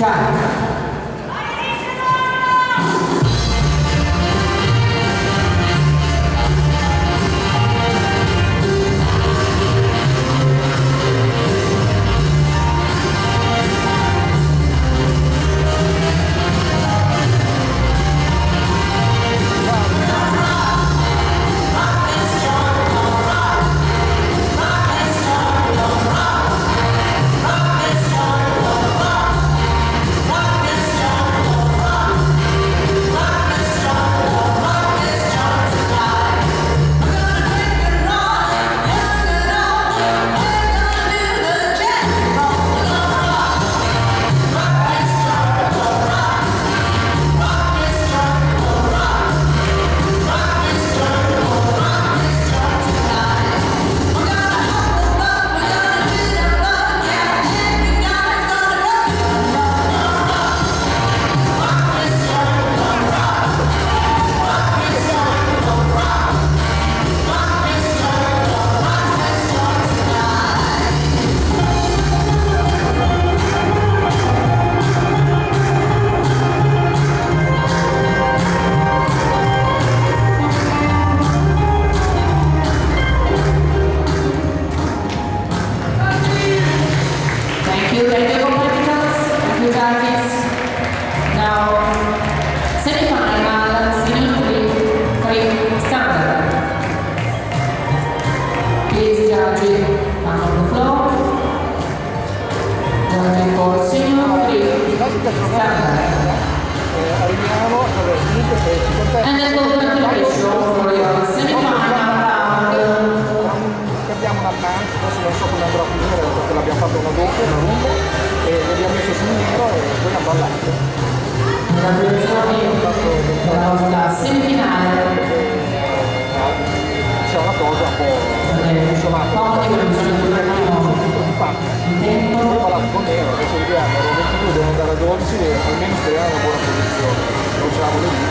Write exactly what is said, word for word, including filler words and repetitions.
Carica. And then we'll go to the ratio for your semi-final round. Cambiamo una banca, adesso non so come andrà a finire perché l'abbiamo fatto una doppia, una lunga, e l'abbiamo messo sul nero e poi andiamo all'altro. Congratulazioni per la nostra semifinale. C'è una cosa un po' funzionata. Poi parlato con nero, adesso vediamo, ero ventidue, devo andare a dodici e almeno speriamo una buona posizione. Non ce l'abbiamo